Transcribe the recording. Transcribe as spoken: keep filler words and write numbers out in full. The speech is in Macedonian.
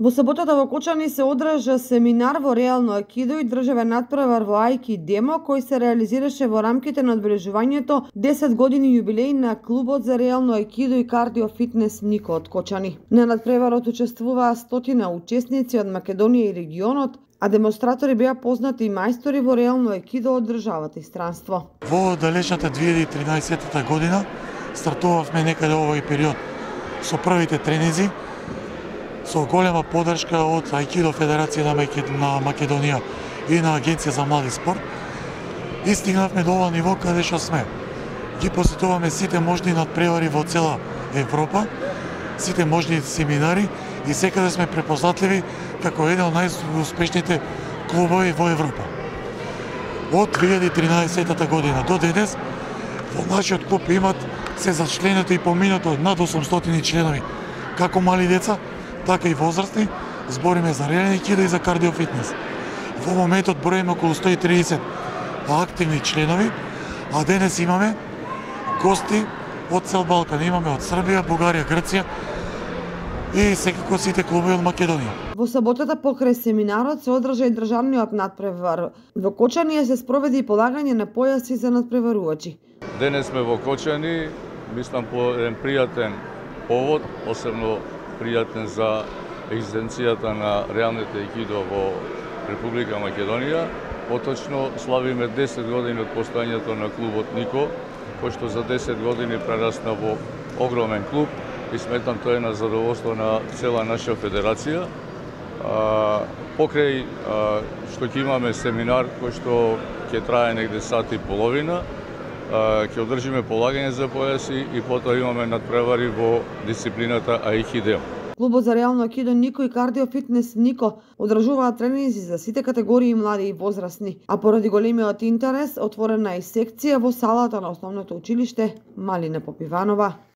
Во саботата во Кочани се одржа семинар во реално аикидо и државен натпревар во Аики Демо, кој се реализираше во рамките на одбележувањето десет години јубилеј на клубот за реално аикидо и кардио фитнес Нико од Кочани. На натпреварот учествуваа стотина учесници од Македонија и регионот, а демонстратори беа познати мајстори во реално аикидо од државата и странство. Во далечната две илјади и тринаесетта година стартувавме некаде овој период со првите тренинзи, со голема поддршка од Аикидо Федерација на Македонија и на Агенција за млади спорт. И стигнавме до ова ниво каде што сме. Ги посетуваме сите можни надпревари во цела Европа, сите можни семинари и секаде сме препознатливи како еден од најуспешните клубови во Европа. Од две илјади и тринаесетта година до денес во нашиот клуб имат се зачленети и поминато над осумстотини членови, како мали деца, така и возрастни. Збориме за реален аикидо и за кардио фитнес. Во моментот броиме околу сто и тридесет активни членови, а денес имаме гости од цел Балкан. Имаме од Србија, Бугарија, Грција и секако сите клубови од Македонија. Во саботата покрај семинарот се одржа и државниот надпревар. Во Кочани се спроведи и полагање на појаси за надпреварувачи. Денес сме во Кочани, мислам по еден пријатен повод, посебно пријатен за екзистенцијата на реалните аикидо во Република Македонија. Поточно славиме десет години од постојањето на клубот Нико, кој што за десет години прерасна во огромен клуб и сметам тоа е на задоволство на цела наша федерација. А, покрај а, што ќе имаме семинар кој што ќе трае негде сат и половина, а, ќе одржиме полагање за појаси и потоа имаме надпревари во дисциплината Аики Демо. Клубот за реално аикидо Нико и кардио фитнес Нико одржуваат тренинзи за сите категории млади и возрастни, а поради големиот интерес отворена е и секција во салата на основното училиште Малина Попиванова.